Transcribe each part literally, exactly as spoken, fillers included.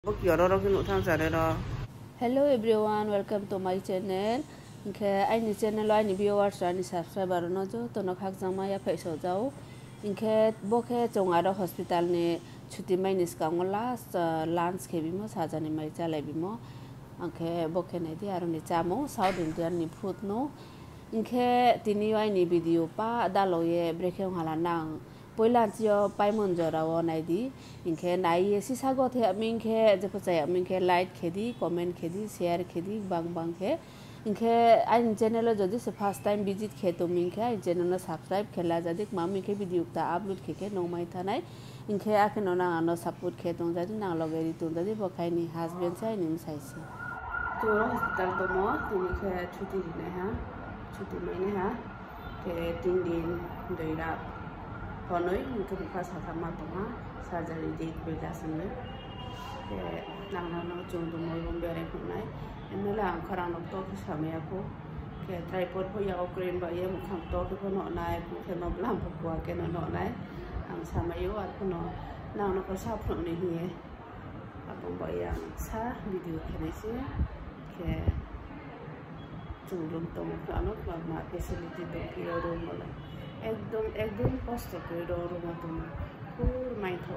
Hello everyone, welcome to my channel. Inke aini channel lo aini viewers ani subscriber no jo to no khak jama ya phaisa jau. Inke bokhe chongara hospital ni chuti mai nis kangola lunch khebimo sajani mai chalai bimo. Inke bokhe nai di aro ni chamo South Indian ni food no. Inke tini aini video pa dalo ye breaking hala nang Poilan cio paimon jora wo nai di inke nai sisa go the minke je pachai minke like khedi comment khedi share khedi bang bang khe inke ain channel jodi se first time visit khe to minke ain channel subscribe khela jadi mami ke video ta upload khe ke no mai thanai inke akhe no na no support khe to jadi na logeri to jadi bokai ni husband sai nim sai se to hospital to mo tini khe chuti ne ha chuti mai ne ha ke tin din doira Konoi untuk buka sama toma surgery date beda sini. Ke nang nang cung tu mau rumbiare kunai. Ini lah angkarang nok tok sama aku. Ke tripod pun ya ukrain bayar mukhang tok tu nok naik. Ke nok lam pukua ke nok naik. Ang sama yo aku nok nang nok sah pun ni hiye. Apa bayar sah video kene sih. Ke cung rum tong kanok mak facility tu kira rum malah. একদম একদম কষ্ট করে রো মতো পুর মাই থাও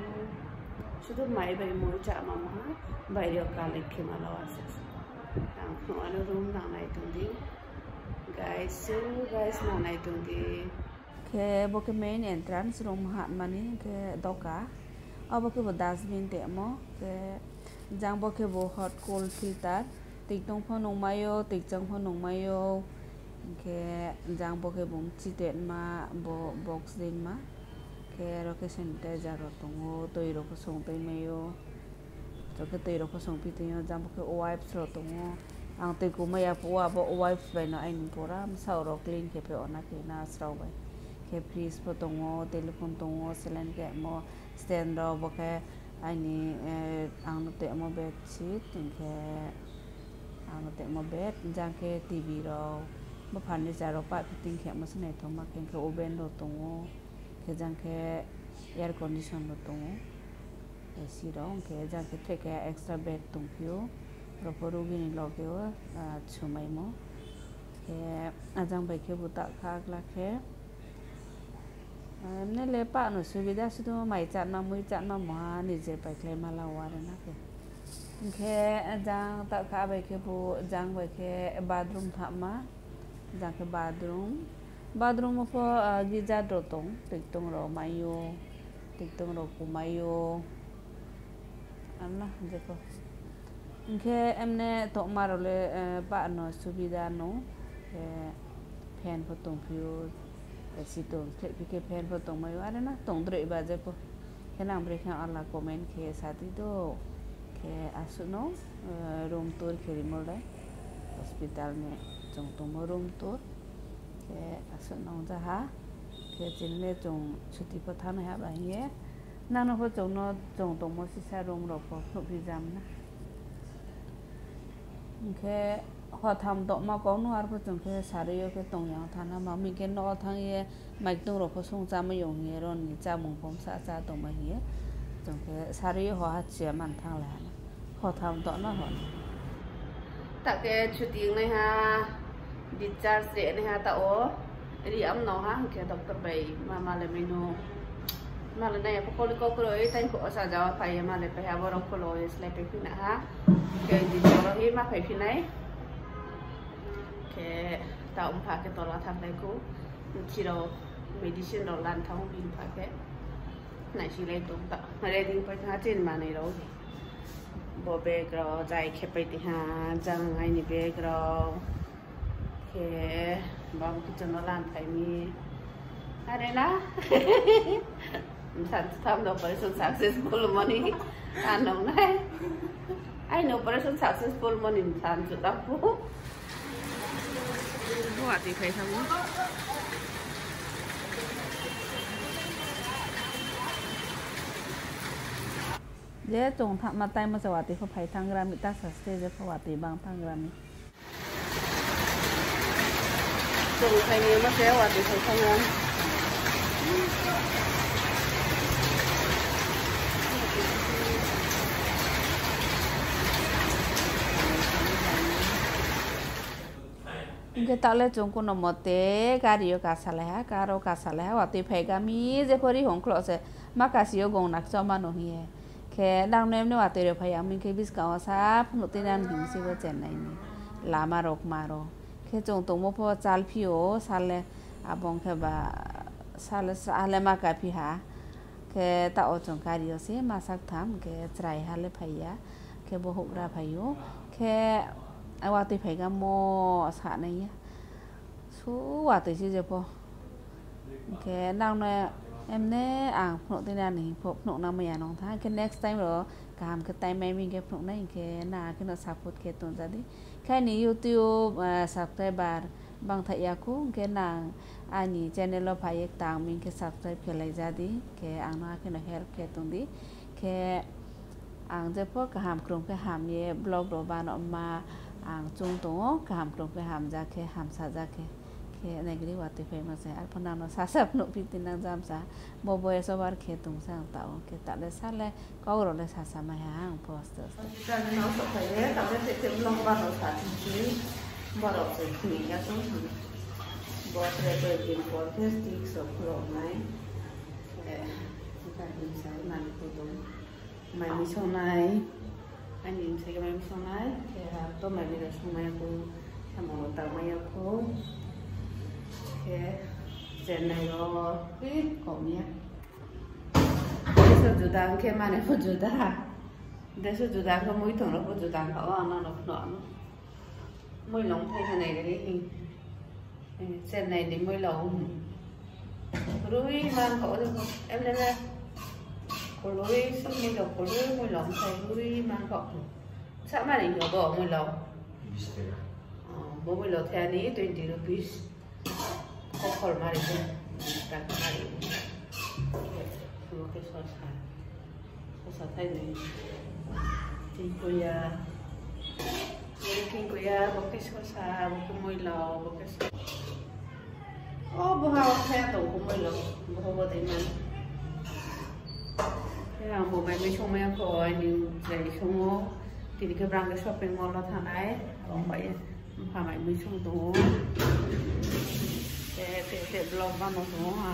শুধু মাই বাই মই চামা মহা বাইরে কালে খেমালাও আছে মানে রুম নানাই তুন্দি গাইস সো গাইস নানাই তুন্দি ke boke main entrance room hat mani ke doka abo ke bo dustbin te mo ke jang boke bo hot cold filter tik tong pho nong mayo tik jang pho nong mayo ke jang boke bum chiten ma bo box din ma ke ro ke sanitizer ro tongo toi ro ko song toi mayo to ke toi ro ko song pi tin jang boke wipes ro tongo ang te ko maya po abo wipes bai na ain pora sa ro clean ke pe ona ke na sraw bai ke freeze po tongo telephone tongo selen ke mo stand ro boke ani ang no te mo bed sheet ke ang no te mo bed jang ke tv ro mà phản đi ra rồi bạn tinh khỏe mà này thôi mà cái cái oven đồ tung cái dạng cái air condition đồ tung cái gì đó cái dạng cái take cái extra bed tung phiếu rồi phụ nữ này lo cái à chú mày mó cái à dạng bài cái bút tạ khác là cái nên lấy bạn ở suy vida suy thôi mày chặn mà mới chặn mà mà nị dễ bài cái mà lao vào đó cái cái dạng tạ khác bài cái bút dạng bài cái bathroom thảm mà jang ke bathroom bathroom po giza do tong tik tong ro mayo tik tong ro ku mayo anna देखो इनके हमने तो मारो ले बा no सुविधा no fan po tong phiu si tong ke fan po tong mayo are na tong dre ba je po ke nang bre kha alla comment ke sati do ke asuno room tour ke rimol dai hospital में trong tông mơ room tour cái sự nông ra ha cái chính là trong chuti phát thanh này ha bạn nhé năng nó có trong nó trong tông mơ xí xa room rồi có nộp vi giam na cái họ tham tông mà có nó ở trong cái sari cái tông nhau thanh mà mình cái nó thằng ye mai tông rồi có sung ra mà dùng ye rồi ni cha mong phong sa sa tông mà ye trong cái sari họ hát chia man thang là họ tham tông nó họ tại cái chuti này ha discharge date này ha tao đi ấm nó ha cái doctor bay mà mà lại mình nó mà lần này có cô cô rồi tay của sao giờ phải mà lại phải have một cô rồi lại phải phin ha cái gì đó thì mà phải phin này cái tao phải cái tao là tham này cũng chỉ đâu medicine đâu làm thằng phin phải cái này chỉ lấy tụng tao mà lấy đi phải ha trên mà này đâu bộ bê rồi dài khépไปที่หาจังไงนี่เบกรอโอเคบางทีจะนอนร้านไทยมีอะไรนะฉันทำ operation successful money อ่านน้องไหนไอ้ operation successful money ฉันจุดรับผู้ผู้อาทิตย์ใครทำเดี๋ยวจงทำมาไต่มาสวัสดีเขาไผ่ทางรามิตาสัสเตจะสวัสดีบางทางรามิจงไผ่เนี้ยมาเสียวัสดีเขาทางรามิ cái tạo lên chúng cũng nằm một té gari ở cả sài lá cả rau cả sài lá hoặc thì phải cái mi dễ phơi hồng close sẽ mắc cả xíu gồng nặc cho mà nó hi cái đang nem nữa thì được phải mình cái biết cái sao nó tên ăn hình xíu cái chuyện này là mà rọc mà rồi cái chúng tôi mua po chal phiêu sale abong cái bà sale sale mà cái phi ha cái tạo chúng gari ở xí mà sắc tham cái trai hale phải ya cái bộ hộp ra phải yo cái ai qua thì phải cái mò sạ này nhá số qua thì chưa po cái đang này em nè à phụ tên này phụ phụ nào mà nó thay cái next time rồi làm cái time mình cái phụ này cái na cái nó support cái tuần ra đi cái này YouTube subscriber bằng thầy aku cái na anh channel lo phải tăng mình cái subscribe cái lại ra đi cái anh nói cái nó help cái tuần đi cái anhจะพวกหามกลุ่มcái hàm ye blog đồ ba nó mà anh chung tổ cái hàmกลุ่มcái hàm ra cái hàm sa ra cái cái này cái what phải mà sẽ phần nào nó sa sập nụ phi tin đang giam sa bố bố số bar cái tung sang tạo cái tạo để sa le có rồi để sa sa mà hàng post cái nó sẽ phải tạo để cái blog ba nó sa thì bỏ rồi sẽ nghỉ ra xuống bỏ ra cái cái podcast stick số blog này cái hình sao này tôi mày mi xong này anh nhìn thấy cái mày mi xong này thì tôi mày mi được xong mày aku sama tao mày aku cái chuyện này nó cái cổ nhé cái số chủ đang cái mà này phụ chủ ta cái số chủ đang có mũi thằng nó phụ chủ đang có ăn nó nó nó mũi lồng thay cái này cái đi chuyện này đến mũi lồng rồi mang cổ được không em lên đây cô lối xong mùi lồng cô lối mùi lồng thầy lối mang gọng sao mà định bỏ mùi lồng bố mùi lồng theo ní twenty rupees có khổ mà định đặt mà định một cái sốt sả sốt sả thay này kinh quỳ à kinh quỳ à một cái sốt sả một cái mùi lồng một cái sốt ô bố hào theo tổ của mùi lồng bố hào bố thấy mà cái bộ máy mới xong em có anh dạy xong thì cái brand cái shopping mall nó thằng ấy còn phải phải máy mới xong tố cái cái cái blog ban nó tố hả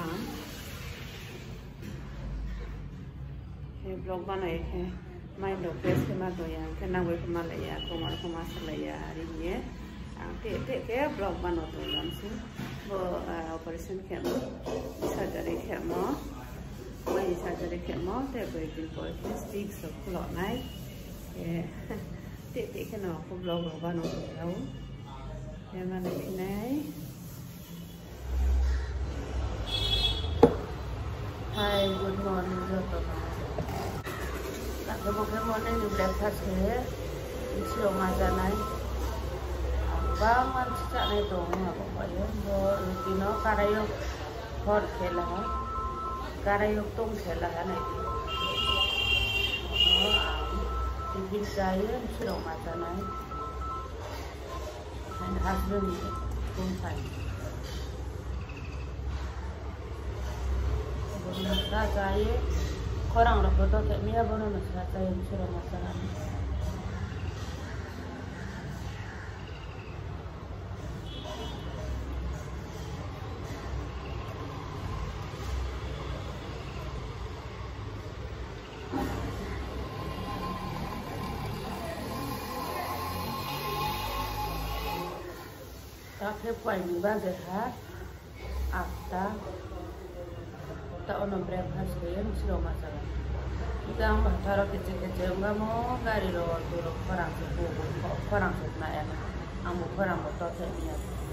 cái blog ban này cái mai đầu cái cái mà tôi cái nào với cái mà lại à công mà công mà sẽ lại à đi nhé cái cái cái blog ban nó tôi làm xin bộ operation camp surgery camp nó bây giờจะได้เขียนมอแต่ไปกินก๋วยเตี๋ยวสติ๊กสุกหล่อไหนเตะเตะแค่หนอคุบเราบอกว่าหนูแล้วแค่มาในที่ไหนไฮ good morning เรื่องต่อมาหลังจากบอกแค่มอนี่อยู่แบบทัศน์เสียดิฉันมาจากไหนบ้างมันจะในตรงนี้บอกว่าเยอะบอกที่น้องการายกพอดเขียนแล้วการยกตุ้งเสร็จแล้วนะที่กินใจชื่อออกมาจากไหนให้ฮัสเรื่องนี้ตุ้งใส่บนนั้นก็ใจคนเราเราต้องเก็บมีอะไรบนนั้นก็ใจชื่อออกมาจากไหนTapi paling bagus ha, apa? Tak ono breakfast dia mesti lo masalah. Kita ambah taruh kecil-kecil enggak mau kari lo dulu perang suku, perang suku na ya, ambu perang betul seknya.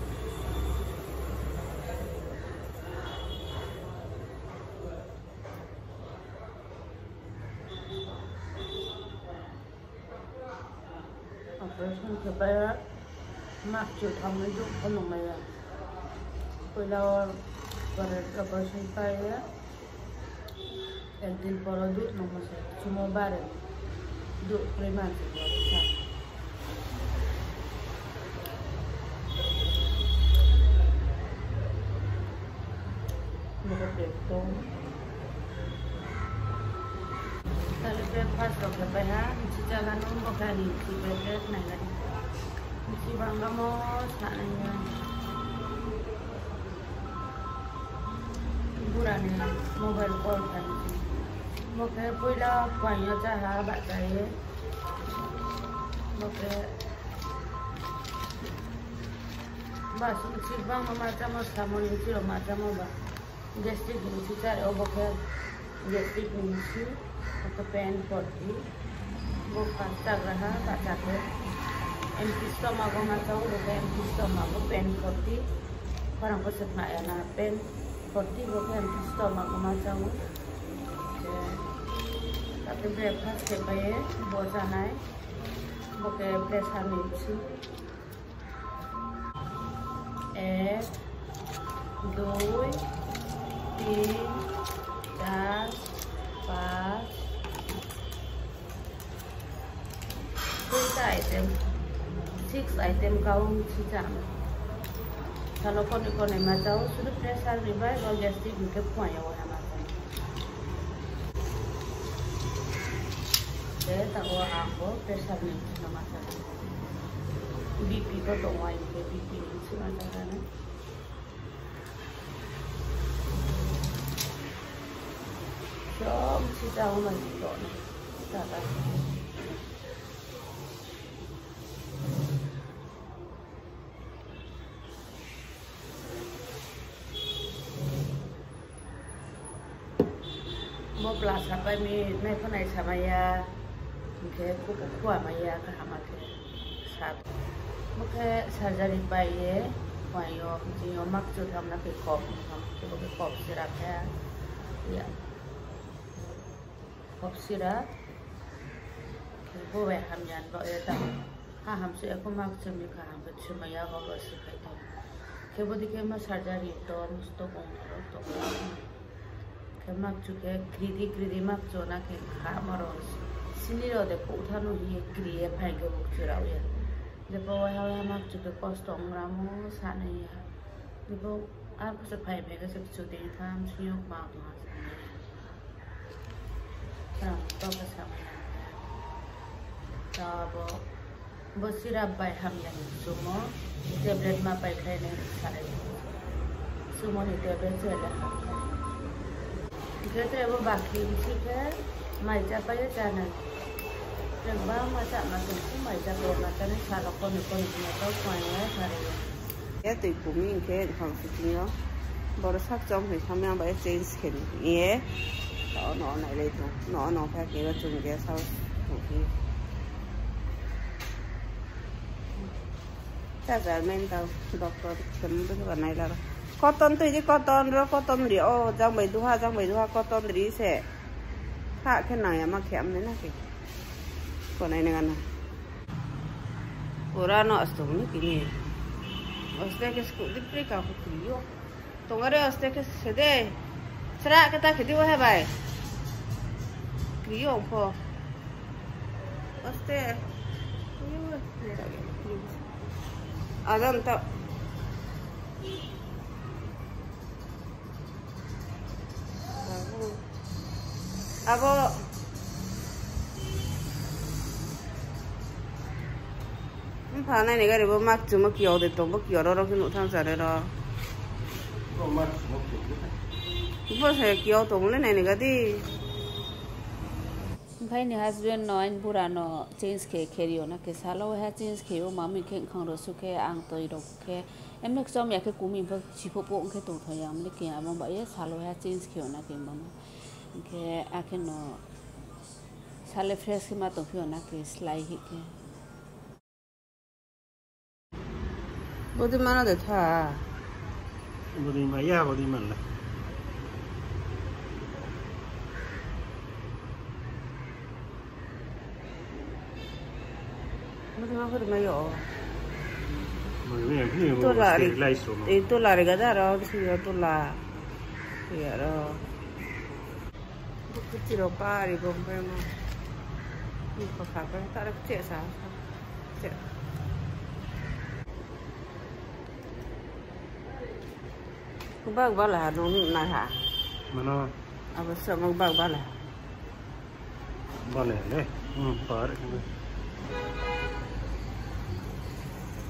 Operation kebaya. Mak cuci kami itu penuh maya. Kalau operation saya, entin produk nomor satu semua barang, duk preman semua. Bukan betul. Kalau breakfast kalau kebaya, si jalan umum kali si breakfast naik lagi. Si bang kamu sana ya. Bulan mobile call kan. Maka pula banyak cara baca ya. Maka bahasa si bang macam macam ni si macam apa. Gestik ni si cara oke gestik ni si oke pen poti. Bukan sagraha baca ke. Empty stomach macam oke empty stomach pen poti. Orang peset nak ya na pen poti oke empty stomach macam. Tapi breakfast ke baye bosa naik. Oke breakfast kami si. एक दो तीन चार पाँच छह item six item count season kalau konek-konek macam sudah pressure ribai kalau gastric juga punya orang macam saya tahu aku pressure ni macam macam B P ko to wine ke B P ni semua macam ni so mesti tahu macam tu ni tak tahu mau belas apa ni ni pun ada sama ya mungkin aku kuat maya ke hama ke satu mungkin surgery bayi bayo jiyo mak tu tham nak kop tham tu kop sirap ya ya kop sirap boleh ham jan boleh tak ha ham se aku mak tu ni ka ham tu maya ko basi kai tu kebodi ke ma surgery to musto ko to kemak juga kridi kridi mak zona ke kamaros sini lo de puthanu hi kriye phai ke buk churau ya depo hawa mak juga kostong ramu sana ya depo aku se phai me ke se chude tham siok ma to sana to ka sama ya ta bo bo sirap bai ham yang sumo tablet ma pai khai ne sare sumo ni tablet chela kita itu baki kita macam apa ya jangan terbang macam macam tu macam apa macam ni kalau kau ni kau ni tahu kau ni cari ya tu bumi ke kalau sekian baru sak jam ni kami ambil change kan ye no no nak le tu no no pakai kita cuma dia saw okey saya mental doktor semua tu kan naik lah cotton tu je cotton rồi cotton đi ô trong mấy hoa trong mấy hoa cotton đi sẽ hạ cái này mà kém đấy nè kì còn này này này ora nó xuống như cái này ở cái school đi pre cả cái gì đó tung ở đây ở cái sẽ đây sao cái ta cái gì vậy bài cái gì không po ở đây à đâu ta abo pha này này cái bo mak chu mak yo de to mak yo ro ro kinu thang sa de ro bo mak mak bo se kyo to le này này cái đi भाई ने husband no इन पूरा no change के खेरियो ना के सालो है चेंज खेयो मामी के खंग रो सुके आंग तो इरो के एम नेक्स्ट जम या के कुमी भ छिपो पो के तो थयाम ले के आम बाय सालो है चेंज खेयो ना के मन के आखे नो साले फ्रेश के मा तो फियो ना के स्लाई ही के बोदी माना दे था बोदी माया बोदी मन ला बोदी मा फिर मैं यो तो ला रे तो ला रे गदा रो सी तो ला या रो Kecil apa di bombe mo? Ini kakak kan tak ada kecil sah, kecil. Bag bala nung na ha? Mana? Apa sama bag bala? Bala le, hmm par.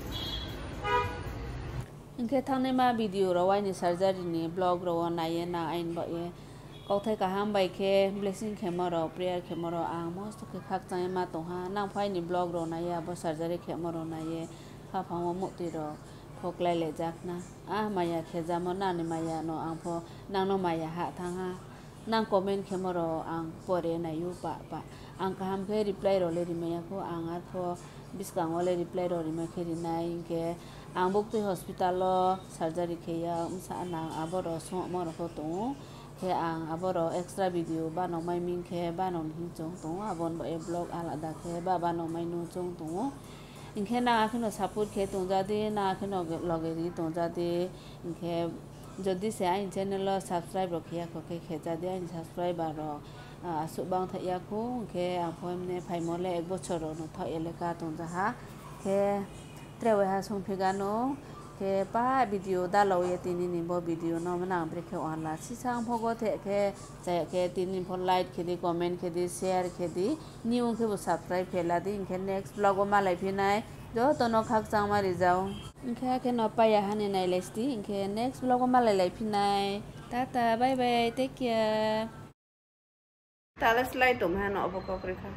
इनके थांने मा वीडियो रवाइनि सर्जरी नि ब्लॉग रवा नाये ना आइन बाये कौथाय काहाम बाइके ब्लेसिंग खेमरो प्रेयर खेमरो आं मस्त के खाकचाय मा तोहा नां फाइनि ब्लॉग रो नाये अब सर्जरी खेमरो नाये फाफांव मुक्ति रो फोकलाय ले जाकना आ माया खेजामो नानि माया नो आं फो नांनो माया हा थांहा नां कमेन्ट खेमरो आं परे नायु पा पा आं काहाम के रिप्लाई रो ले रिमाया को आं आर फो बिस्कांव ले रिप्लाई रो रिमा खेरि नाय इनके आं बुक्ति हॉस्पिटल सर्जरी खेया उमसा ना आबरो सो मरो को तो के आं आबरो एक्स्ट्रा वीडियो बानो माय मिंखे बानो हिंचों तो आबन बे ब्लॉग आलादा के बा बानो माय नु चों तो इनखे ना आखिनो सपोर्ट खे तो जादे ना आखिनो लगेरी तो जादे इनखे जदि से आइन चैनल सब्सक्राइब रखिया को के खेजा दे आइन सब्सक्राइब आरो सुबां थाया को के आफोमने फाइमले एक बछर नो था एलेका तो जहा के ट्रेवे हा संफिगानो के पा वीडियो दालो ये तिनि नि बो वीडियो न मना ब्रेखे ऑनला सिसां भगो थे के जाय के तिनि फन लाइक खेदि कमेंट खेदि शेयर खेदि न्यू के बो सब्सक्राइब फेला दि इनके नेक्स्ट ब्लॉग मा लाइफिनाय जो तनो खाक चां मारि जाओ इनके के न पाया हानि नाय लेस्ति इनके नेक्स्ट ब्लॉग मा लाइफिनाय tata bye bye take care ताले स्लाइड तुम है न अब को रेखा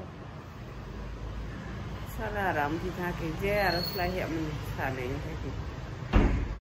सारा राम की था के जे आर स्लाइड हम साने है